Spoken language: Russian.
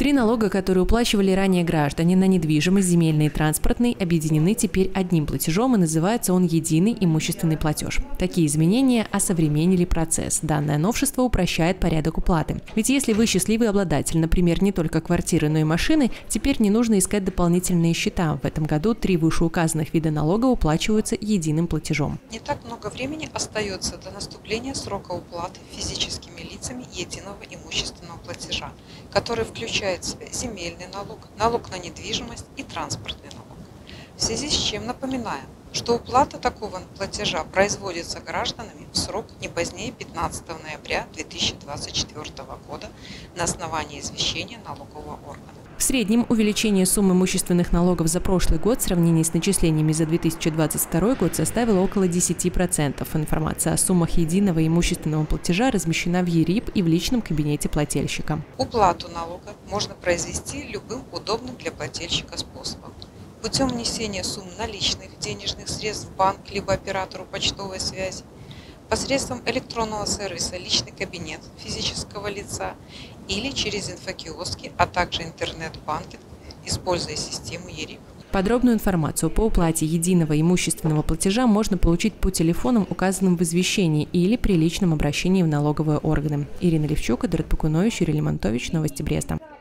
3 налога, которые уплачивали ранее граждане на недвижимость, земельный и транспортный, объединены теперь одним платежом, и называется он «Единый имущественный платеж». Такие изменения осовременили процесс. Данное новшество упрощает порядок уплаты. Ведь если вы счастливый обладатель, например, не только квартиры, но и машины, теперь не нужно искать дополнительные счета. В этом году 3 вышеуказанных вида налога уплачиваются единым платежом. Не так много времени остается до наступления срока уплаты физическими лицами единого имущественного платежа, который включает в себя земельный налог, налог на недвижимость и транспортный налог. В связи с чем напоминаем, что уплата такого платежа производится гражданами в срок не позднее 15 ноября 2024 года на основании извещения налогового органа. В среднем увеличение суммы имущественных налогов за прошлый год в сравнении с начислениями за 2022 год составило около 10%. Информация о суммах единого имущественного платежа размещена в ЕРИП и в личном кабинете плательщика. Уплату налога можно произвести любым удобным для плательщика способом. Путем внесения сумм наличных денежных средств в банк либо оператору почтовой связи, посредством электронного сервиса «Личный кабинет» физического лица или через инфокиоски, а также интернет-банкинг, используя систему ЕРИП. Подробную информацию по уплате единого имущественного платежа можно получить по телефонам, указанным в извещении, или при личном обращении в налоговые органы. Ирина Левчук, Эдуард Пакунович, Юрий Лимонтович. Новости Бреста.